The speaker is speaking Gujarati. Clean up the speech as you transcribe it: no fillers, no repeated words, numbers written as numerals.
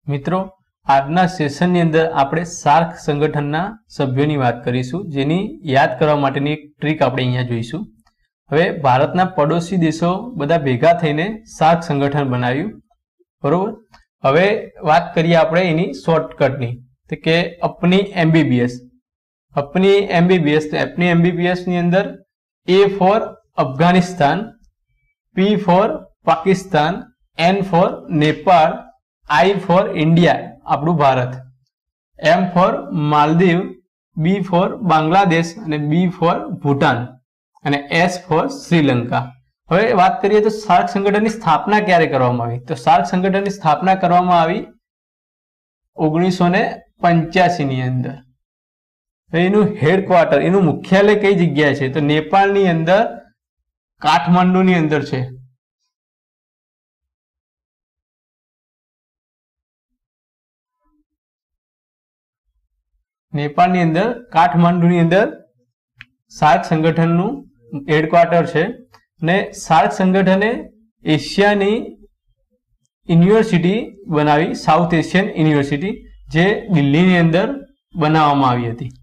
મિત્રો આજના સેશનની અંદર આપણે સાર્ક સંગઠનના સભ્યોની વાત કરીશું, જેની યાદ કરવા માટેની એક ટ્રીક આપણે અહીંયા જોઈશું. હવે ભારતના પડોશી દેશો બધા ભેગા થઈને સાર્ક સંગઠન બનાવ્યું, બરોબર. હવે વાત કરીએ આપણે એની શોર્ટકટની, તો કે અપની એમબીબીએસ. અપની એમબીબીએસ, તો અપની એમબીબીએસ ની અંદર A for Afghanistan, P for Pakistan, N for Nepal, I for India આપણું Bharat, M for Maldives, B for Bangladesh અને B ફોર ભૂટાન અને S ફોર શ્રીલંકા. હવે વાત કરીએ તો સાર્ક સંગઠનની સ્થાપના ક્યારે કરવામાં આવી? તો સાર્ક સંગઠનની સ્થાપના કરવામાં આવી 1985 ની અંદર. એનું હેડક્વાર્ટર, એનું મુખ્યાલય કઈ જગ્યાએ છે? તો નેપાળની અંદર કાઠમાંડુની અંદર છે. નેપાળની અંદર કાઠમાંડુની અંદર સાર્ક સંગઠનનું હેડક્વાર્ટર છે. અને સાર્ક સંગઠને એશિયાની યુનિવર્સિટી બનાવી, સાઉથ એશિયન યુનિવર્સિટી, જે દિલ્હીની અંદર બનાવવામાં આવી હતી.